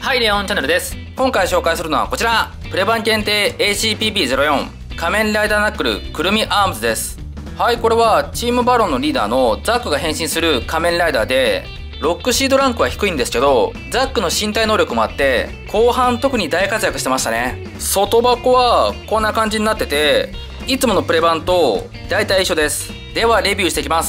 はい、レオンチャンネルです。今回紹介するのはこちら、プレ版限定 ACPB04 仮面ライダーナックルくるみアームズです。はい、これはチームバロンのリーダーのザックが変身する仮面ライダーで、ロックシードランクは低いんですけど、ザックの身体能力もあって後半特に大活躍してましたね。外箱はこんな感じになってて、いつものプレ版と大体一緒です。ではレビューしていきます。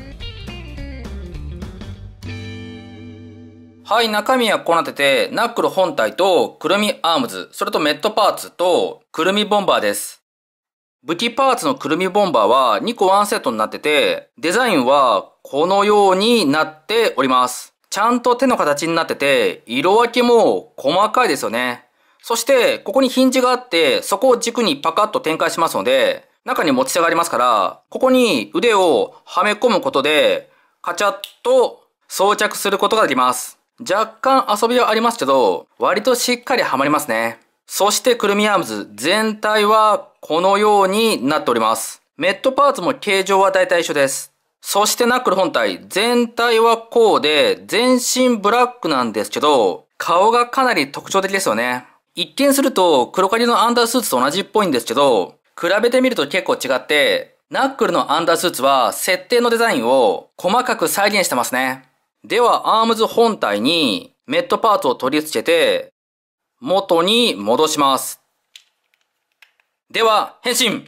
はい、中身はこうなってて、ナックル本体とくるみアームズ、それとメットパーツとくるみボンバーです。武器パーツのくるみボンバーは2個ワンセットになってて、デザインはこのようになっております。ちゃんと手の形になってて、色分けも細かいですよね。そして、ここにヒンジがあって、そこを軸にパカッと展開しますので、中に持ち手がありますから、ここに腕をはめ込むことで、カチャッと装着することができます。若干遊びはありますけど、割としっかりはまりますね。そしてくるみアームズ全体はこのようになっております。メットパーツも形状は大体一緒です。そしてナックル本体全体はこうで、全身ブラックなんですけど、顔がかなり特徴的ですよね。一見すると黒髪のアンダースーツと同じっぽいんですけど、比べてみると結構違って、ナックルのアンダースーツは設定のデザインを細かく再現してますね。では、アームズ本体にメットパーツを取り付けて、元に戻します。では、変身！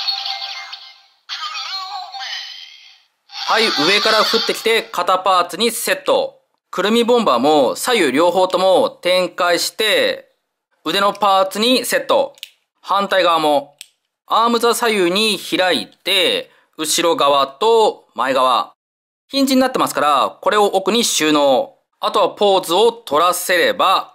はい、上から降ってきて肩パーツにセット。くるみボンバーも左右両方とも展開して、腕のパーツにセット。反対側も、アームズは左右に開いて、後ろ側と前側。ヒンジになってますから、これを奥に収納。あとはポーズを取らせれば、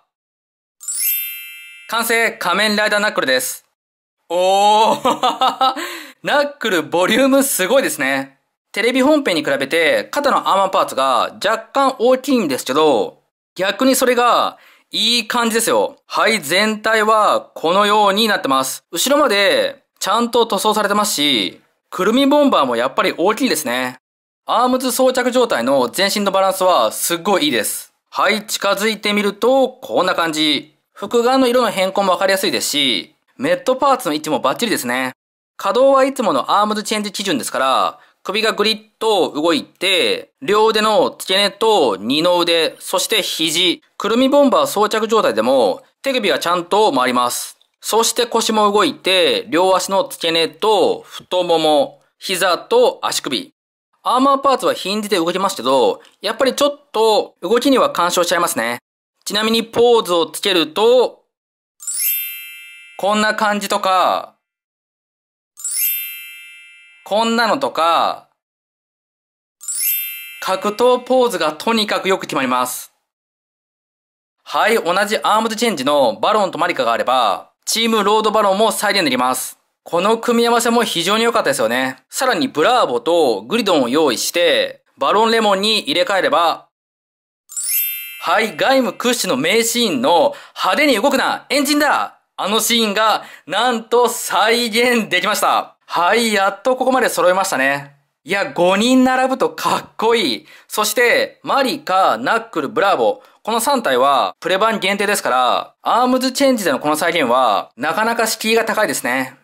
完成仮面ライダーナックルです。おーナックルボリュームすごいですね。テレビ本編に比べて肩のアーマーパーツが若干大きいんですけど、逆にそれがいい感じですよ。はい、全体はこのようになってます。後ろまでちゃんと塗装されてますし、くるみボンバーもやっぱり大きいですね。アームズ装着状態の全身のバランスはすっごいいいです。はい、近づいてみるとこんな感じ。複眼の色の変更もわかりやすいですし、メットパーツの位置もバッチリですね。可動はいつものアームズチェンジ基準ですから、首がグリッと動いて、両腕の付け根と二の腕、そして肘、くるみボンバー装着状態でも手首がちゃんと回ります。そして腰も動いて、両足の付け根と太もも、膝と足首。アーマーパーツはヒンジで動きますけど、やっぱりちょっと動きには干渉しちゃいますね。ちなみにポーズをつけると、こんな感じとか、こんなのとか、格闘ポーズがとにかくよく決まります。はい、同じアームズチェンジのバロンとマリカがあれば、チームロードバロンも再現できます。この組み合わせも非常に良かったですよね。さらにブラーボとグリドンを用意して、バロンレモンに入れ替えれば、はい、ガイム屈指の名シーンの派手に動くなエンジンだ、あのシーンがなんと再現できました。はい、やっとここまで揃いましたね。いや、5人並ぶとかっこいい。そして、マリカ、ナックル、ブラーボ。この3体はプレ版限定ですから、アームズチェンジでのこの再現はなかなか敷居が高いですね。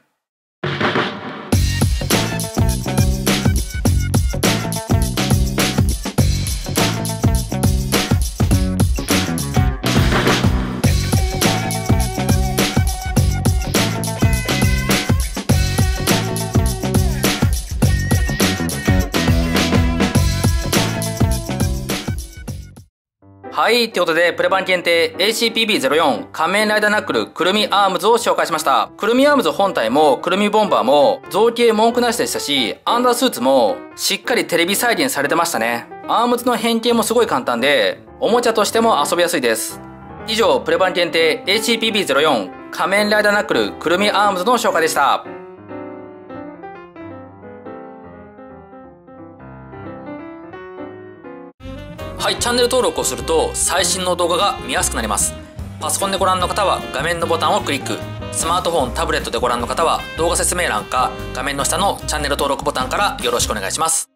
はい、ということで、プレ版限定 ACPB04 仮面ライダーナックルくるみアームズを紹介しました。くるみアームズ本体もくるみボンバーも造形文句なしでしたし、アンダースーツもしっかりテレビ再現されてましたね。アームズの変形もすごい簡単で、おもちゃとしても遊びやすいです。以上、プレ版限定 ACPB04 仮面ライダーナックルくるみアームズの紹介でした。はい、チャンネル登録をすると最新の動画が見やすくなります。パソコンでご覧の方は画面のボタンをクリック、スマートフォン、タブレットでご覧の方は動画説明欄か画面の下のチャンネル登録ボタンからよろしくお願いします。